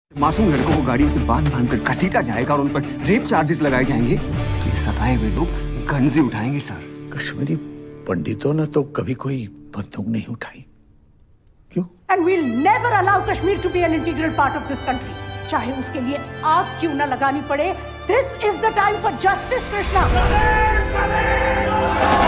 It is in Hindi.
मासूम लड़कों को गाड़ियों से बांध कर घसीटा जाएगा और उन पर रेप चार्जेस लगाए जाएंगे तो ये सताए हुए लोग गंजी उठाएंगे सर। कश्मीरी पंडितों ने तो कभी कोई बंदूक नहीं उठाई, क्यों? And we'll never allow Kashmir to be an integral part of this country. चाहे उसके लिए आग क्यों ना लगानी पड़े. This is the time for justice, Krishna.